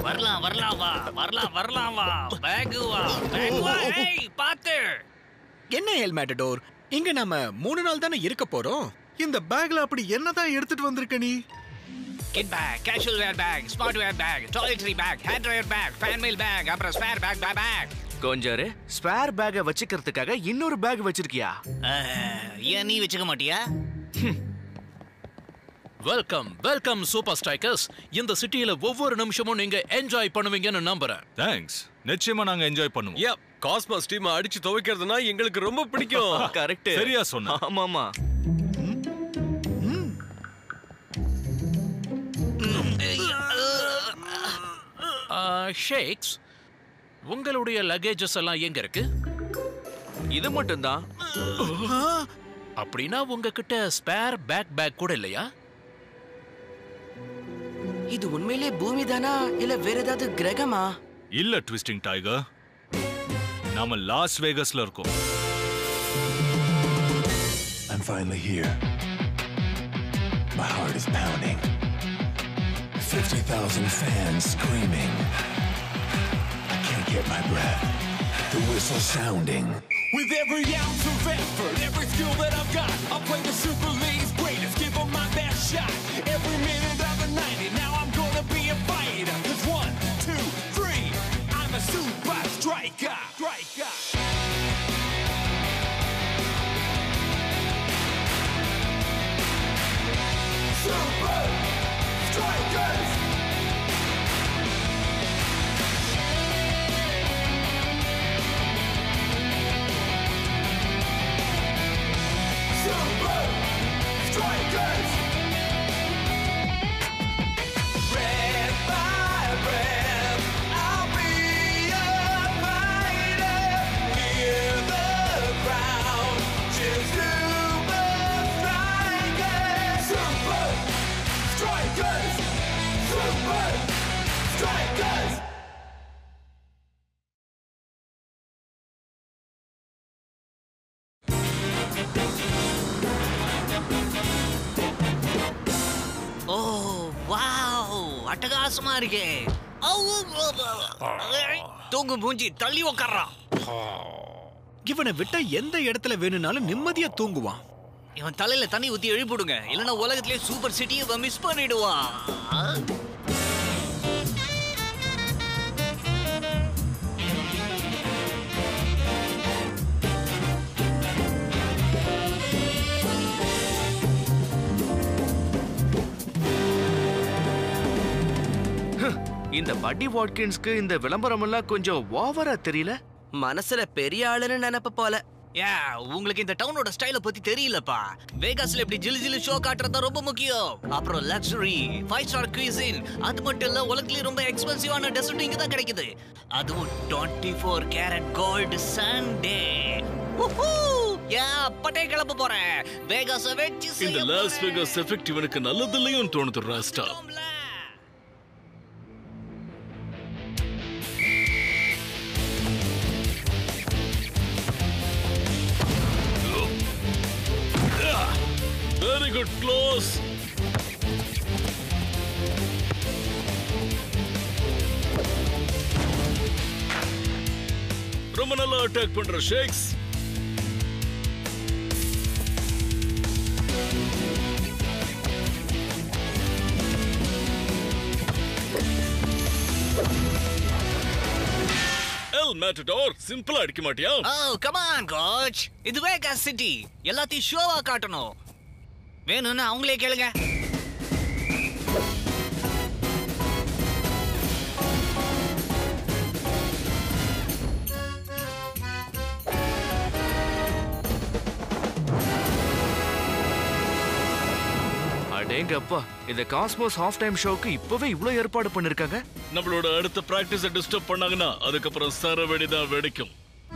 வரலாம் வரலாம் வா வரலாம் வரலாம் வா பேக் வா ஏய் பாத்து என்ன எல் மேட்டடோர் இங்க நாம 3 நாள் தானே இருக்க போறோம். இந்த பேக்ல அப்படி என்னதான் எடுத்துட்டு வந்திருக்க நீ? Kit bag, casual wear bag, smart wear bag, toiletry bag, hand dryer bag, fan mail bag, அப்புறம் ஸ்பேர் பேக் பேக். கொஞ்சம் ஸ்பேர் பேக்கை வச்சுக்கிறதுக்காக இன்னொரு பேக் வச்சிருக்கியா? ஏன் நீ வச்சுக்க மாட்டியா? Welcome welcome super strikers. இந்த சிட்டியில ஒவ்வொரு நிமிஷமும் நீங்க என்ஜாய் பண்ணுவீங்கன்னு நம்புறேன். தேங்க்ஸ். நிச்சயமா நாங்க என்ஜாய் பண்ணுவோம். யா காஸ்மாஸ் டீம் அடிச்சு துவைக்கிறதுனா எங்களுக்கு ரொம்ப பிடிக்கும். கரெக்ட். சரியா சொன்ன. ஆமாமா. ஷேக்ஸ், உங்களுடைய லக்கேஜஸ் எல்லாம் எங்க இருக்கு? இது மட்டும்தான். அப்படின்னா உங்ககிட்ட ஸ்பேர் பேக் கூட இல்லையா? இது உண்மையிலே பூமி தானா இல்ல வேற ஏதாவது கிரகமா? இல்ல ட்விஸ்டிங் டைகர், நாம லாஸ் வேகஸ்ல இருக்கோம். I'm finally here. My heart is pounding. 50,000 fans screaming. I can't get my breath. The whistle sounding. With every ounce of effort, every skill that I've got, I'll play the Super League's greatest, give them my best shot. Every minute of the 90, now I'm gonna be a fighter. 'Cause 1, 2, 3, I'm a super striker. Super Strikers! Super Strikers! Red by red, I'll be a fighter. Hear the crowd cheer Super Strikers! Super Strikers! Super Strikers! Oh wow, அட்டகாசமா இருக்கே. தூங்கு மூஞ்சி, தள்ளி உட்கார்றா. இவனை விட்டா எந்த இடத்துல வேணும்னாலும் நிம்மதியா தூங்குவான். இவன் தலையில தண்ணி ஊத்தி எழுப்பிடுங்க, இல்லைன்னா உலகத்திலே சூப்பர் சிட்டியை மிஸ் பண்ணிடுவான். இந்த பட்டி வாட்கின்ஸ்க்கு இந்த விளம்பரம் எல்லாம் கொஞ்சம் ஓவரா தெரியல. மனசுல பெரிய ஆளுன்னு நினைப்ப போல. உங்களுக்கு இந்த டவுனோட ஸ்டைல பத்தி தெரியலப்பா. வேகாஸ்ல இப்படி ஜிலு ஜிலு ஷோ காட்டுறது ரொம்ப முக்கியம். அப்புறம் லக்ஸரி 5 ஸ்டார் குயிசின், அது மட்டும் இல்ல உலகத்திலே ரொம்ப எக்ஸ்பென்சிவான டெசர்ட் இங்க தான் கிடைக்குது. அதுவும் 24 கேரட் கோல்ட் சண்டே. பட்டே கிளம்ப போறேன். வேகாஸ வெச்சு இந்த லாஸ் வேகாஸ் எஃபெக்ட் இவனுக்கு நல்லதில்லையும் தோணுது ராஸ்டா. Very good, close. ரொம்ப நல்லா அட்டாக் பண்ற ஷேக்ஸ். எல் மேட்டடோர், சிம்பிளா அடிக்க மாட்டியா? கம் ஆன் கோச், இது வேகாஸ் சிட்டி, எல்லாத்தையும் ஷோவா காட்டணும். வேணும்னா அவங்களே கேளுங்க. அடேங்கப்பா, இந்த காஸ்மோஸ் ஹாஃப் டைம் ஷோக்கு இப்பவே இவ்ளோ ஏற்பாடு பண்ணிருக்காங்க. நம்மளோட அடுத்த பிராக்டிஸை டிஸ்டர்ப் பண்ணாங்கன்னா அதுக்கப்புறம் சரவெடிதான் வெடிக்கும்.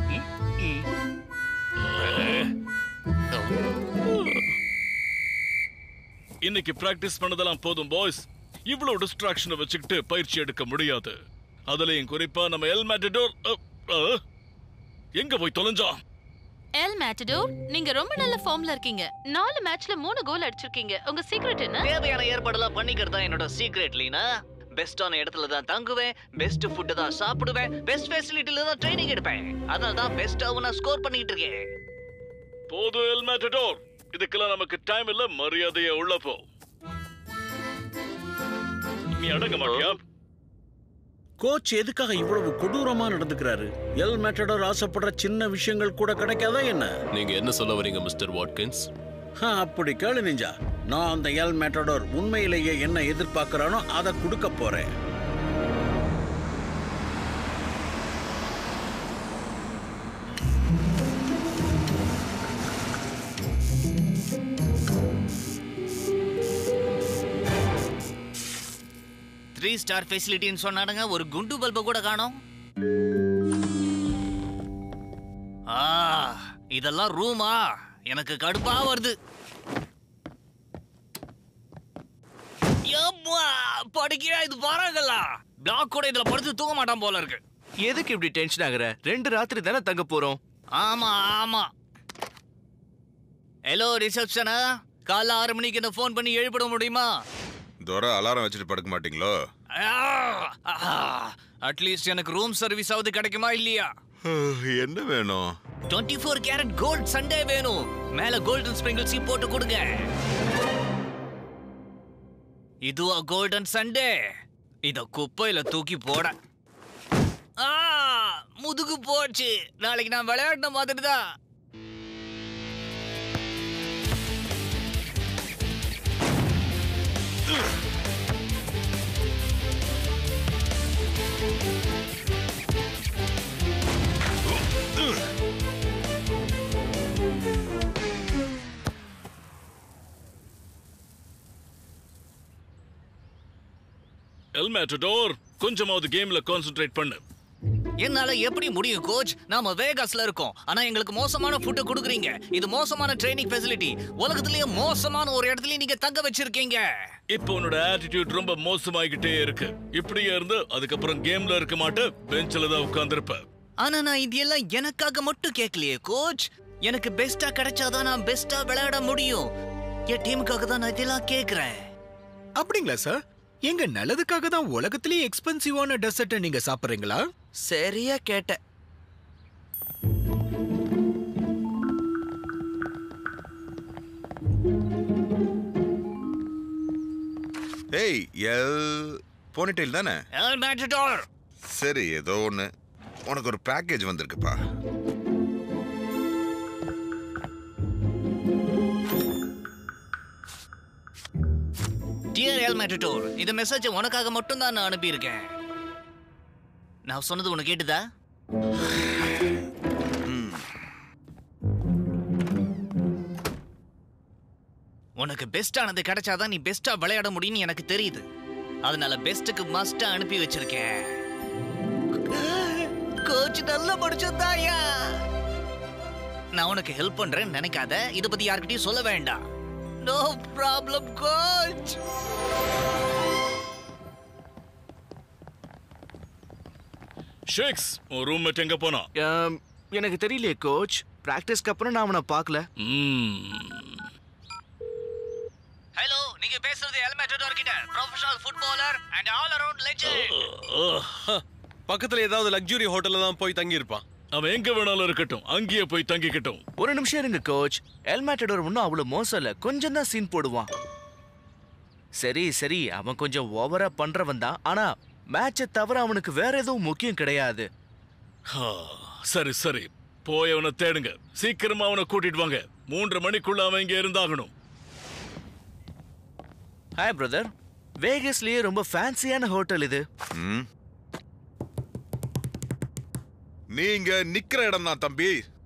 இன்னைக்கு பிராக்டிஸ் பண்ணதெல்லாம் போதும் பாய்ஸ். இவ்வளவு டிஸ்ட்ராக்ஷனை வச்சுக்கிட்டு பயிற்சி எடுக்க முடியாது. அதுலயும் குறிப்பா நம்ம எல் மேட்டடோர் எங்க போய் தொலைஞ்சா? எல் மேட்டடோர், நீங்க ரொம்ப நல்ல ஃபார்ம்ல இருக்கீங்க. 4 மேட்ச்ல 3 கோல் அடிச்சிருக்கீங்க. உங்க சீக்ரெட் என்ன? தேவையான ஏற்பாடெல்லாம் பண்ணிக்கிறது தான் என்னோட சீக்ரெட் லீனா. பெஸ்டான இடத்துல தான் தங்குவேன், பெஸ்ட் ஃபுட் தான் சாப்பிடுவேன், பெஸ்ட் ஃபெசிலிட்டில தான் ட்ரைனிங் எடுப்பேன். அதனால தான் பெஸ்டாவும் நான் ஸ்கோர் பண்ணிட்டு இருக்கேன். போதும் எல் மேட்டடோர், இதுக்கெல்லாம் நமக்கு டைம் இல்ல. மரியாதையா உள்ள போ. நீ அடங்க மாட்டியா? கோச் எதுக்காக இவ்வளவு கொடூரமா நடந்துக்கிறாரு? எல் மேட்டடோர் ஆசைப்படுற சின்ன விஷயங்கள் கூட கிடைக்காதா என்ன? நீங்க என்ன சொல்ல வரீங்க மிஸ்டர் வாட்கின்ஸ்? அப்படி கேளு நிஞ்சா. நான் அந்த எல் மேட்டடோர் உண்மையிலேயே என்ன எதிர்பார்க்கிறானோ அதை கொடுக்க போறேன். த்ரீ ஸ்டார் ஃபெசிலிட்டின்னு சொன்னானுங்க, ஒரு குண்டு பல்ப கூட காணோம். இதெல்லாம் ரூமா? எனக்கு கடுப்பா வருது. படிக்கிறா இது பாருங்களா, பிளாக் கூட இதுல படுத்து தூங்க மாட்டான் போல இருக்கு. எதுக்கு இப்படி டென்ஷன் ஆகுற? 2 ராத்திரி தானே தங்க போறோம். ஆமா ஆமா. ஹலோ ரிசப்ஷனா, காலைல 6 மணிக்கு என்ன ஃபோன் பண்ணி எழுப்பிட முடியுமா? தோர அலாரம் வச்சுட்டு படுக்க மாட்டீங்களோ? அட்லீஸ்ட் எனக்கு ரூம் சர்வீஸ் ஆவது கிடைக்குமா இல்லையா? என்ன வேணும்? 24 கேரட் கோல்ட் சண்டே வேணும். மேல கோல்டன் ஸ்ப்ரிங்கிள்ஸ் போட்டு கொடுங்க. இதுவா கோல்டன் சண்டே? இத குப்பையில தூக்கி போட. முதுகு போச்சு. நாளைக்கு நான் விளையாடின மாதிரி தான். எல் மேட்டடோர், கொஞ்சமாவது கேம்ல கான்சென்ட்ரேட் பண்ணு. என்னால எப்படி முடியும் கோச்? நாம வேகாஸ்ல இருக்கோம், ஆனா எங்களுக்கு மோசமான ஃபுட் கொடுக்குறீங்க. இது மோசமான ட்ரைனிங் ஃபெசிலிட்டி. உலகத்திலேயே மோசமான ஒரு இடத்துல நீங்க தங்க வச்சிருக்கீங்க. இப்போ உன்னோட ஆட்டிடியூட் ரொம்ப மோசமாகிட்டே இருக்கு. இப்படியே இருந்து அதுக்கப்புறம் கேம்ல இருக்க மாட்ட, பெஞ்சில தான் உட்கார்ந்திருப்ப. ஆனா நான் இதெல்லாம் எனக்காக மட்டும் கேட்கலையே கோச். எனக்கு பெஸ்டா கிடைச்சாதான் நான் பெஸ்டா விளையாட முடியும். என் டீமுக்காக தான் நான் இதெல்லாம் கேக்குறேன். அப்படிங்களா சார்? எங்க நல்லதுக்காக தான் உலகத்திலேயே எக்ஸ்பென்சிவான டெசர்ட்டை நீங்க சாப்பிடுறீங்களா? சரியா கேட்ட. ஏய், போனிடெயில் தானே? El Matador. சரி, ஏதோ ஒண்ணு. உனக்கு ஒரு பேக்கேஜ் வந்திருக்குப்பா. டியர் எல் மேட்டடோர், இந்த மெசேஜ் உனக்காக மட்டும் தான் நான் அனுப்பி இருக்கேன். நான் சொன்னது உனக்கு கேட்டுதா? உனக்கு பெஸ்டானது கிடைச்சாதான் நீ பெஸ்டா விளையாட முடியும்னு எனக்கு தெரியுது. அதனால பெஸ்ட்டுக்கு மஸ்டா அனுப்பி வச்சிருக்கேன். கோச் நல்லா படிச்சதாயா. நான் உனக்கு ஹெல்ப் பண்றேன்னு நினைக்காத. இத பத்தி யார்கிட்டயும் சொல்ல வேண்டாம். No problem coach. ஷேக்ஸ், உன் ரூம்மேட் எங்க போனா? எனக்கு தெரியலையே கோச். பிராக்டிஸ்க்கு அப்புறம் நான் அவனை பார்க்கல. ஹலோ, நீங்க பேசுறது எல் மேட்டடோர் கிட்ட, professional footballer and all around legend. பக்கத்துல ஏதாவது லக்ஸுரி ஹோட்டல்ல தான் போய் தங்கி இருப்பான். அவன் எங்க வேணாலும் இருக்கட்டும், அங்கேயே போய் தங்கிக்கட்டும். ஒரு நிமிஷம் இருங்க கோச். எல் மேட்டடோர் ஒன்னும் அவ்வளவு மோசம் இல்ல. கொஞ்சம் தான் சீன் போடுவான். சரி சரி, அவன் கொஞ்சம் ஓவரா பண்றவன் தான். ஆனா மேட்சை தவிர அவனுக்கு வேற எதுவும் முக்கியம் கிடையாது. சரி சரி, போய் அவனை தேடுங்க. சீக்கிரமா அவனை கூட்டிட்டு வாங்க. 3 மணிக்குள்ள அவன் இங்க இருந்தாகணும். Hi brother. வேகஸ்லயே ரொம்ப ஃபேன்சியான ஹோட்டல் இது. நீங்க நிக்கிற இடம் தான் தம்பி.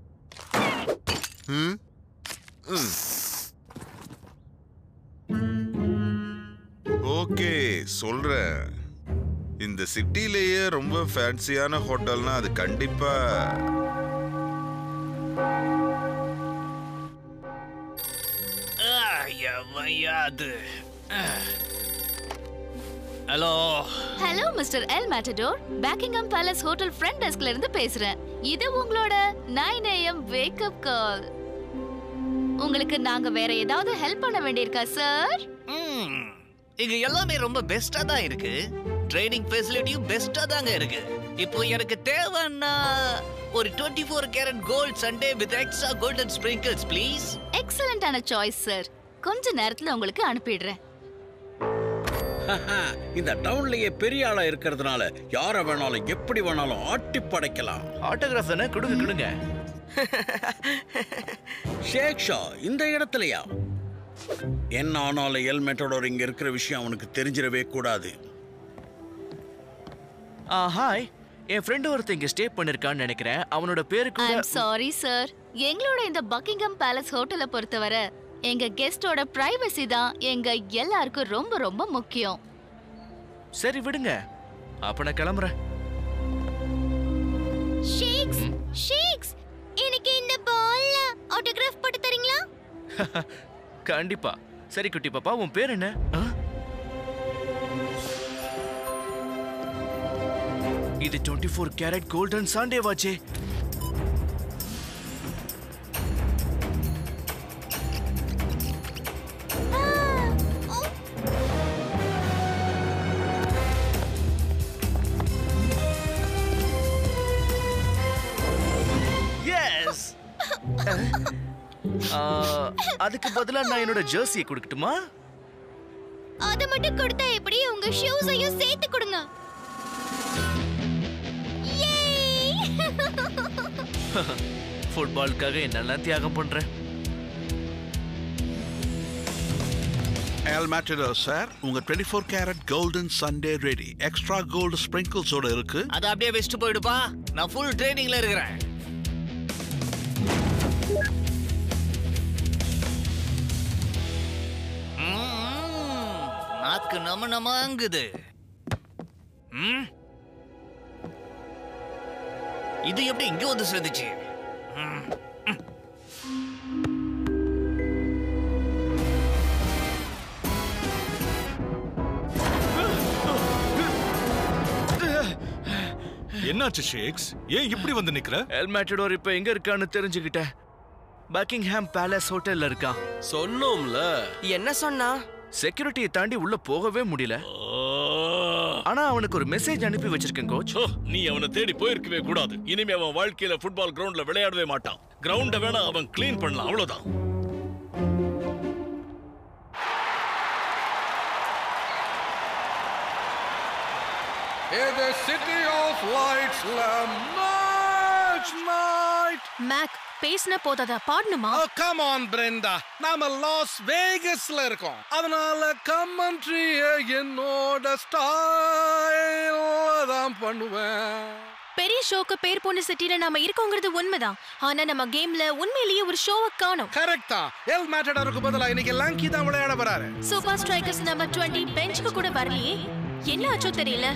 ஓகே, சொல்றேன். இந்த சிட்டிலேயே ரொம்ப ஃபேன்சியான ஹோட்டல்னா அது கண்டிப்பா hello hello mister El Matador. Buckingham Palace hotel front டெஸ்க்ல இருந்து பேசுறேன். இது உங்களோட 9 AM வேக் அப் கால். உங்களுக்கு நாங்க வேற ஏதாவது ஹெல்ப் பண்ண வேண்டியிருக்கா சார்? இங்க எல்லாமே ரொம்ப பெஸ்டா தான் இருக்கு. ட்ரைனிங் ஃபெசிலிட்டியும் பெஸ்டா தாங்க இருக்கு. இப்போ எனக்கு தேவைன்னா ஒரு 24 carat gold sundae with extra golden sprinkles please. எக்ஸலென்ட்டான சாய்ஸ் சார். கொஞ்ச நேரத்துல உங்களுக்கு அனுப்பிடுறேன். இந்த டவுன்லயே பெரிய ஆளா இருக்கிறதுனால யார வேணாலும் எப்படி வேணாலும் ஆட்டி படைக்கலாம். ஆட்டோகிராஃப் தானே, கொடுங்க. ஷேக்ஷா இந்த இடத்துலயா? என்ன ஆனாலும் எல் மெட்டடோர் இங்க இருக்கிற விஷயம் அவனுக்கு தெரிஞ்சிடவே கூடாது. ஹாய், என் ஃப்ரெண்ட் ஒருத்தன் இங்க ஸ்டே பண்ணிருக்கான்னு நினைக்கிறேன். அவனோட பேரு கூட ஐ அம் சாரி சார். எங்களோட இந்த பக்கிங்ஹாம் பேலஸ் ஹோட்டலை பொறுத்தவரை எங்க கெஸ்டோட பிரைவசி தான் எங்க எல்லாருக்கும் ரொம்ப ரொம்ப முக்கியம். சரி விடுங்க, அப்ப நான் கிளம்புறேன். ஷேக்ஸ், ஷேக்ஸ், எனக்கு இந்த பால்ல ஆட்டோகிராஃப் போட்டு தரீங்களா? கண்டிப்பா. சரி குட்டி பாப்பா, உன் பேர் என்ன? இது 24 கேரட் கோல்டன் சண்டே வாட்சே. அதுக்கு பதிலா நான் என்னோட ஜெர்சியை கொடுக்கட்டுமா? அத மட்டும் கொடுத்தா எப்படி? உங்க ஷூஸையும் சேர்த்து கொடுங்க. ஃபுட்பாலுக்காக என்னெல்லாம் தியாகம் பண்றேன். எல் மேட்டடோர் சார், உங்க 24 carat golden sundae ready. Extra gold ஸ்ப்ரிங்கிள்ஸோட இருக்கு. அது அப்படியே வெஸ்ட் போயிடுப்பா. நான் ஃபுல் ட்ரெயினிங்ல இருக்கிறேன். நாக்கு நமங்குது. இது எப்படி இங்க வந்து சேர்ந்துச்சு? என்னாச்சு ஷேக்ஸ்? ஏன் இப்படி வந்து நிக்கிற? எல் மேட்டடோர் இப்ப எங்க இருக்கான்னு தெரிஞ்சுக்கிட்டேன். பக்கிங்ஹாம் பேலஸ் ஹோட்டல்ல இருக்கான். சொன்னோம்ல. என்ன சொன்னா? செக்யூரிட்டியை தாண்டி உள்ள போகவே முடியல. ஆனா அவனுக்கு ஒரு மெசேஜ் அனுப்பி வச்சிருக்கேன் கோச். நீ அவனை தேடி போயிருக்கவே கூடாது. இனிமே அவன் வாழ்க்கையில ஃபுட்பால் கிரவுண்ட்ல விளையாடவே மாட்டான். கிரவுண்ட வேணா அவன் கிளீன் பண்ணலாம், அவ்வளவுதான். In the city of lights, match night. Mac, பேசின போதாதா, பாடணுமா? Oh, come on, Brenda. நாம லாஸ் வேகஸ்ல இருக்கோம். அதனால கமெண்ட்ரியை என்னோட ஸ்டைல்ல தான் பண்ணுவேன். பெரிய ஷோக்கு பேர் போன சிட்டில நாம இருக்கோங்கிறது உண்மைதான். ஆனா நம்ம கேம்ல உண்மையிலேயே ஒரு ஷோவை காணோம். கரெக்ட்டா. எல் மேட்டடோருக்கு பதிலா இன்னைக்கு லங்கி தான் விளையாட வராரு. சூப்பர் ஸ்ட்ரைக்கர்ஸ் நம்பர் 20 பெஞ்சுக்கு கூட வரலையே. என்ன ஆச்சோ தெரியல.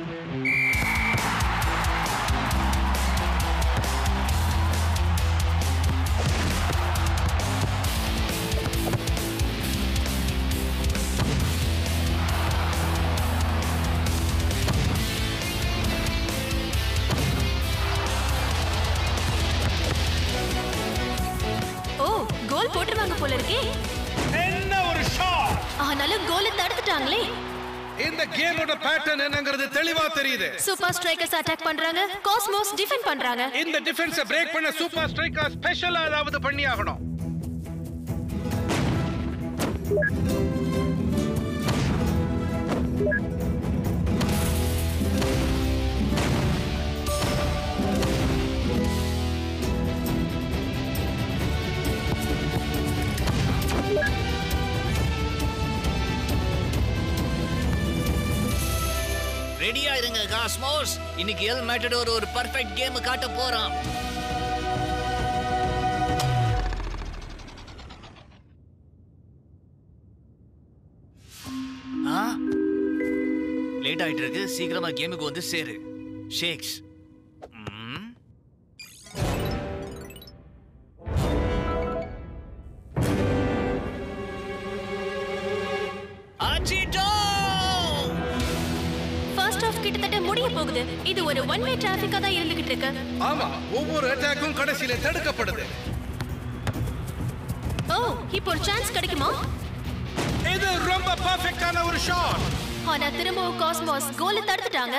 கோல் போட்டுருவாங்க போல இருக்கே. என்ன ஒரு ஷாட்! ஆனாலும் கோலை தடுத்துட்டாங்களே. இந்த கேமோட பேட்டர்ன் என்னங்கிறது தெளிவா தெரியுது. சூப்பர் ஸ்ட்ரைக்கர்ஸ் அட்டாக் பண்றாங்க, காஸ்மோஸ் டிஃபெண்ட் பண்றாங்க. இந்த டிஃபென்ஸை பிரேக் பண்ண சூப்பர் ஸ்ட்ரைக்கர் ஸ்பெஷலா ஏதாவது பண்ணி ஆகணும். ரெடியா இருங்க காஸ்மோஸ். இன்னைக்கு எல் மேட்டடோர் ஒரு பெர்ஃபெக்ட் கேம் காட்ட போறான். லேட் ஆயிட்டு இருக்கு, சீக்கிரமா கேமுக்கு வந்து சேரு. ஷேக்ஸ். கிட்டத்தட்ட முடிய போகுது. இது ஒரு ஒன் வே டிராபிக்கா தான் இருந்துகிட்டு இருக்கு. ஆமா, ஒவ்வொரு அட்டாக்கும் கடைசியில தடுக்கப்படுது. ஓ, இப்போ ஒரு சான்ஸ் கிடைக்குமா? இது ரொம்ப பெர்ஃபெக்ட்டான ஒரு ஷாட். ஆனா திரும்பவும் காஸ்மோஸ் கோலை தடுத்துட்டாங்க.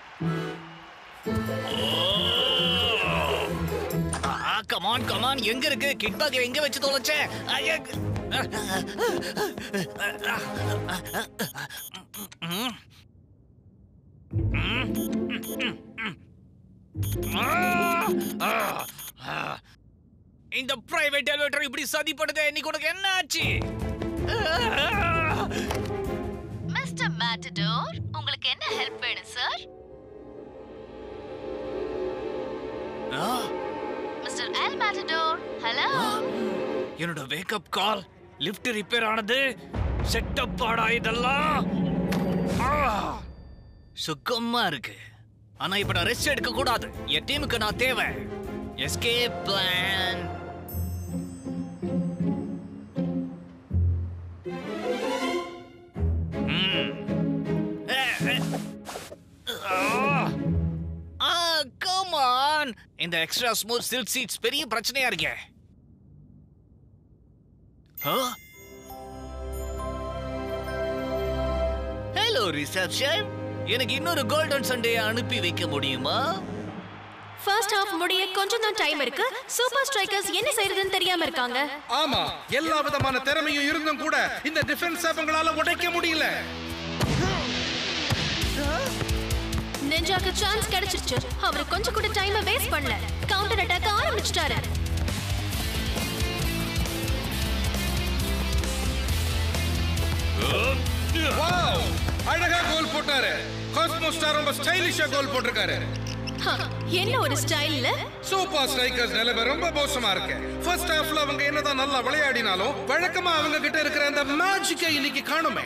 கம் ஆன் எங்க இருக்கு? கிக் பேக் எங்க வச்சு தொலைச்சே? இந்த பிரைவேட் எலிவேட்டர் இப்படி சதிப்படுதே, இன்னைக்கு உனக்கு என்ன ஆச்சு? மிஸ்டர் மேட்டடோர், உங்களுக்கு என்ன ஹெல்ப் வேணும் sir? Mister El Matador, hello. என்னோட வேக்கப் கால், லிஃப்ட் ரிப்பேர் ஆனது, செட்டப் ஆடா இதெல்லாம். சுகமா இருக்கு. ஆனா இப்ப நான் ரெஸ்ட் எடுக்க கூடாது. என் டீமுக்கு நான் தேவை. Escape plan. Come on. இந்த எக்ஸ்ட்ரா ஸ்மூத் சில்க் சீட்ஸ் பெரிய பிரச்சனையா இருக்கே. ஹலோ ரிசப்ஷன், எனக்கு இன்னொரு கோல்டன் சண்டே அனுப்பி வைக்க முடியுமா? ஃபர்ஸ்ட் ஹாஃப் முடிய கொஞ்சம் தான் டைம் இருக்கு. சூப்பர் ஸ்ட்ரைக்கர்ஸ் என்ன செய்யறதுன்னு தெரியாம இருக்காங்க. ஆமா, எல்லா விதமான திறமையும் இருந்தும் கூட இந்த டிஃபென்ஸ் அவங்களால உடைக்க முடியல. நிஞ்சாக்கு சான்ஸ் கிடைச்சிருச்சு. அவர் கொஞ்சம் கூட டைமை வேஸ்ட் பண்ணல. கவுண்டர் அட்டாக் ஆரம்பிச்சிட்டாரு. வாவ், அழகா கோல் போட்டாரு. காஸ்மோஸ் ஸ்டார் ரொம்ப ஸ்டைலிஷா கோல் போட்டிருக்காரு. என்ன ஒரு ஸ்டைல்ல. சூப்பர் ஸ்ட்ரைக்கர்ஸ் நிலைமை ரொம்ப மோசமா இருக்கு. ஃபர்ஸ்ட் ஹாஃப்ல அவங்க என்னதான் நல்லா விளையாடினாலும் வழக்கமா அவங்க கிட்ட இருக்கிற அந்த மேஜிக்கை இன்னைக்கு காணுமே.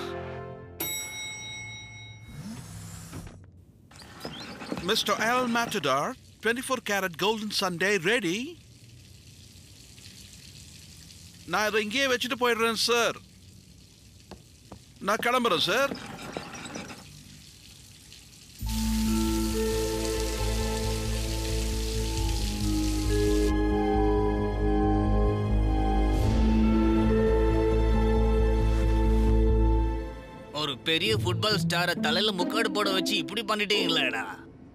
Mr. Al Matador, 24 karat golden Sunday ready? நான் இதை இங்கேயே வச்சுட்டு போயிடுறேன் சார். நான் கிளம்புறேன் சார். ஒரு பெரிய ஃபுட்பால் ஸ்டாரை தலையில முக்காடு போட வச்சு இப்படி பண்ணிட்டீங்களேடா.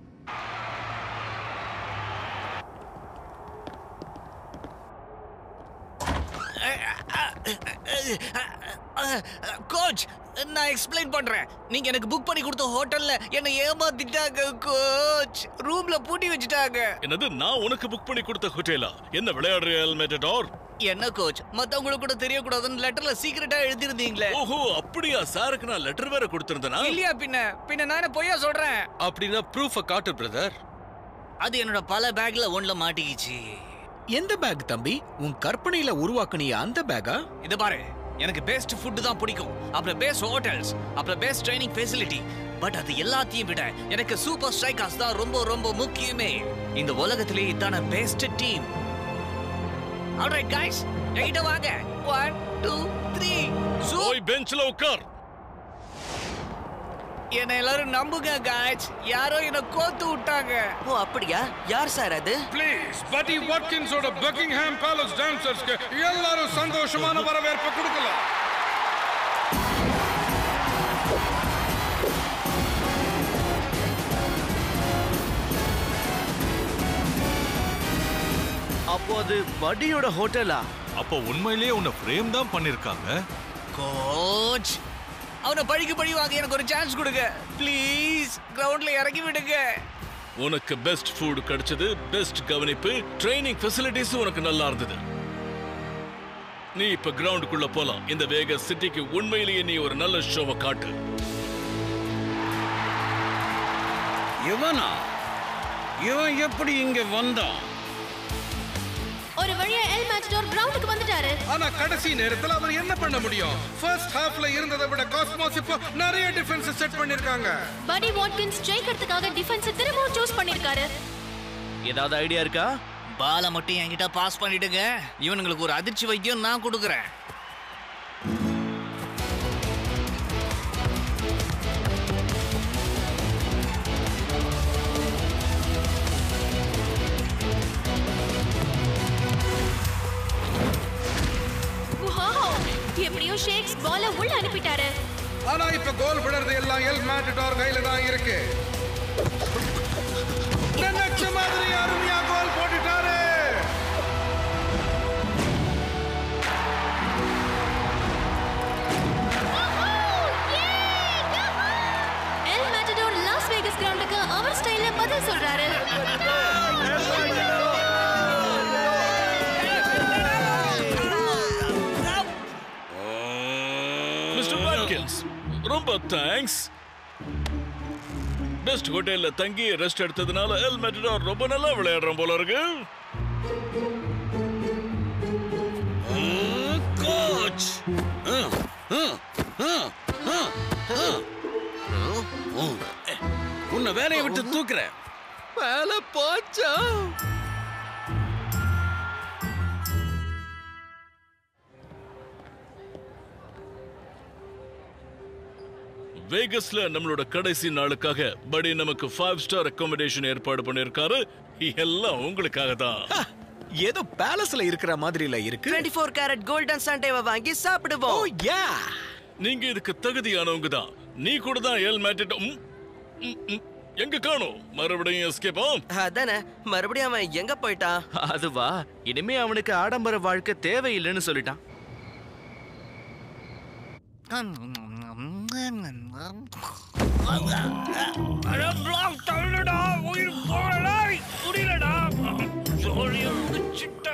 கோச், நான் எக்ஸ்பிளைன் பண்றேன். நீங்க எனக்கு புக் பண்ணி கொடுத்த ஹோட்டல்ல என்ன ஏமாத்திட்டாங்க கோச். ரூம்ல பூட்டி வச்சுட்டாங்க. என்னது, நான் உனக்கு புக் பண்ணி கொடுத்த ஹோட்டலா? என்ன விளையாடுறியா எல் மேட்டடோர்? என்ன கோச், மத்தவங்களுக்கு கூட தெரியக்கூடாதுன்னு லெட்டர்ல சீக்கிரட்டா எழுதிருந்தீங்களே. ஓஹோ, அப்படியா? சாருக்கு நான் லெட்டர் வேற கொடுத்திருந்தேனா? இல்லையா பின்ன நான் என்ன பொய்யா சொல்றேன்? அப்படின்னா ப்ரூஃப காட்டு பிரதர். அது என்னோட பல பேக்ல ஒண்ணுல மாட்டிக்கிச்சு. எந்த பேக் தம்பி? உன் கற்பனையில உருவாக்குனிய அந்த பேக்கா? இது பாரு, எனக்கு பெஸ்ட் ஃபுட் தான் பிடிக்கும். அப்புறம் பெஸ்ட் ஹோட்டல்ஸ், அப்புறம் பெஸ்ட் ட்ரைனிங் ஃபெசிலிட்டி. பட் அது எல்லாத்தையும் விட எனக்கு சூப்பர் ஸ்ட்ரைக்கர்ஸ் தான் ரொம்ப ரொம்ப முக்கியமே. இந்த உலகத்திலே இதான பெஸ்ட் டீம். ஆல்ரைட் गाइस, என்கிட்ட வாங்க. 1 2 3. போய் பெஞ்ச்ல உட்கார். என்ன எல்லாரும் நம்புங்க गाइस. யாரோ என்ன கோத்து விட்டாங்க. ஓ அப்படியா? யார் சார் அது? ப்ளீஸ், பட்டி வாட்கின்ஸோட பக்கிங்ஹாம் பேலஸ் டான்சர்ஸ்க்கு எல்லாரும் சந்தோஷமான வரவேற்பு கொடுக்கலாம். அப்போ அது பட்டியோட ஹோட்டலா? அப்போ உண்மையிலேயே உன்னை ஃப்ரேம் தான் பண்ணிருக்காங்க. கோச், அவனை பழிக்கு பழி வாங்க எனக்கு ஒரு சான்ஸ் கொடுங்க ப்ளீஸ். கிரவுண்ட்ல இறக்கி விடுங்க. உனக்கு பெஸ்ட் ஃபுட் கிடைச்சது, பெஸ்ட் கவனிப்பு, ட்ரைனிங் ஃபெசிலிட்டிஸ் உனக்கு நல்லா இருந்தது. நீ இப்ப கிரவுண்டுக்குள்ள போலாம். இந்த வேகஸ் சிட்டிக்கு உண்மையிலேயே நீ ஒரு நல்ல ஷோவை காட்டு. இவன் எப்படி இங்க வந்தான்? ஒரு வழியா எல் மேட்டடோர் கிரவுண்டுக்கு வந்துட்டாரு. ஆனா கடைசி நேரத்துல அவர் என்ன பண்ண முடியும்? ஃபர்ஸ்ட் ஹாஃப்ல இருந்ததை விட காஸ்மோஸ் இப்போ நிறைய டிஃபென்ஸ் செட் பண்ணிருக்காங்க. பட்டி வாட்கின்ஸ் ஜெயிக்கிறதுக்காக டிஃபென்ஸ் திரும்பவும் சூஸ் பண்ணிருக்காரு. ஏதாவது ஐடியா இருக்கா? பால மட்டும் என்கிட்ட பாஸ் பண்ணிடுங்க. இவனுங்களுக்கு ஒரு அதிர்ச்சி வைத்தியம் நான் கொடுக்குறேன். எப்படியோ ஷேக்ஸ் பால் பால உள்ள அனுப்பிட்டாரு. ஆனா இப்ப கோல் விடுறது எல்லாம் எல் மேட்டடார் கையில தான் இருக்கு. நினைச்ச மாதிரி அருமையா கோல் போட்டுட்டாரு. எல் மேட்டடார் லாஸ் வேகஸ் கிரவுண்டுக்கு அவர் ஸ்டைல்ல பதில் சொல்றாரு. மிஸ்டர் வாட்கின்ஸ், ரொம்ப தேங்க்ஸ். பெஸ்ட் ஹோட்டல்ல தங்கி ரெஸ்ட் எடுத்ததுனால எல் மேட்டடார் ரொம்ப நல்லா விளையாடுறோம் போல இருக்கு. கோச் உன்னை வேலையை விட்டு தூக்குறேன். வேலை போச்சா? வேகஸ்ல நம்மளோட கடைசி நாளுக்காக படி நமக்கு 5 ஸ்டார் அகாமடேஷன் ஏற்பாடு பண்ணிருக்காரு. எல்லாம் உங்களுக்காக தான். ஏதோ பேலஸ்ல இருக்கிற மாதிரில இருக்கு. 24 கேரட் கோல்டன் சண்டேவை வாங்கி சாப்பிடுவோம். ஓ யா, நீங்க இதுக்கு தகுதியானவங்க தான். நீ கூட தான் எல் மேட்டடார். எங்க காணோம்? மறுபடியும் எஸ்கேப் ஆம். அதானே, மறுபடியும் அவன் எங்க போயிட்டான்? அதுவா, இனிமே அவனுக்கு ஆடம்பர வாழ்க்கை தேவையில்லைன்னு சொல்லிட்டான். தள்ளுடா, உயிர் போகலை, முடியலடா. ஜோலியா முடிச்சிட்ட.